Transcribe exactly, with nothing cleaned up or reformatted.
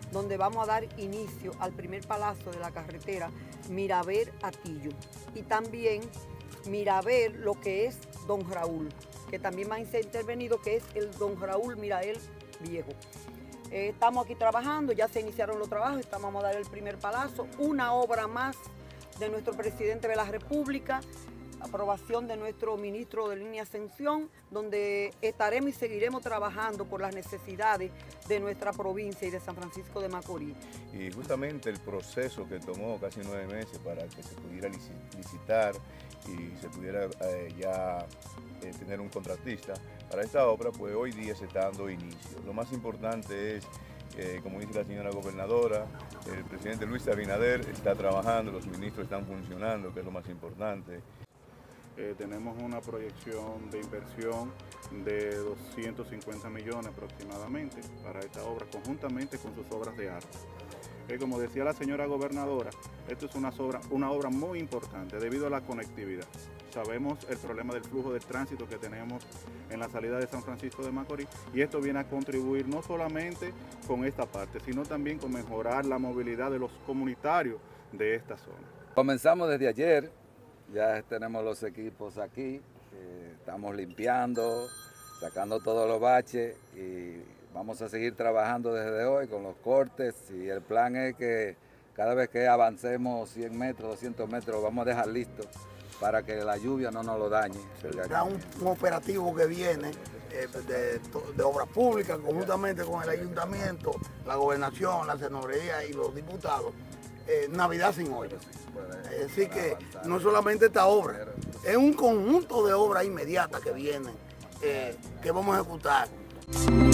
donde vamos a dar inicio al primer palazo de la carretera Miraver-Atillo. Y también Miraver, lo que es Don Raúl, que también va a ser intervenido, que es el Don Raúl Mirael Viejo. Eh, estamos aquí trabajando, ya se iniciaron los trabajos, estamos a dar el primer palazo, una obra más de nuestro presidente de la República, aprobación de nuestro ministro de Línea Ascensión, donde estaremos y seguiremos trabajando por las necesidades de nuestra provincia y de San Francisco de Macorís. Y justamente el proceso que tomó casi nueve meses para que se pudiera licitar y se pudiera eh, ya eh, tener un contratista para esta obra, pues hoy día se está dando inicio. Lo más importante es, eh, como dice la señora gobernadora, el presidente Luis Abinader está trabajando, los ministros están funcionando, que es lo más importante. Eh, tenemos una proyección de inversión de doscientos cincuenta millones aproximadamente para esta obra, conjuntamente con sus obras de arte. Eh, como decía la señora gobernadora, esto es una obra, una obra muy importante debido a la conectividad. Sabemos el problema del flujo de tránsito que tenemos en la salida de San Francisco de Macorís y esto viene a contribuir no solamente con esta parte, sino también con mejorar la movilidad de los comunitarios de esta zona. Comenzamos desde ayer. Ya tenemos los equipos aquí, eh, estamos limpiando, sacando todos los baches y vamos a seguir trabajando desde hoy con los cortes y el plan es que cada vez que avancemos cien metros, doscientos metros, vamos a dejar listo para que la lluvia no nos lo dañe. Será un, un operativo que viene eh, de, de obras públicas conjuntamente con el ayuntamiento, la gobernación, la señoría y los diputados. Eh, Navidad sin hoyo. Es decir que no solamente esta obra, es un conjunto de obras inmediatas que vienen, eh, que vamos a ejecutar.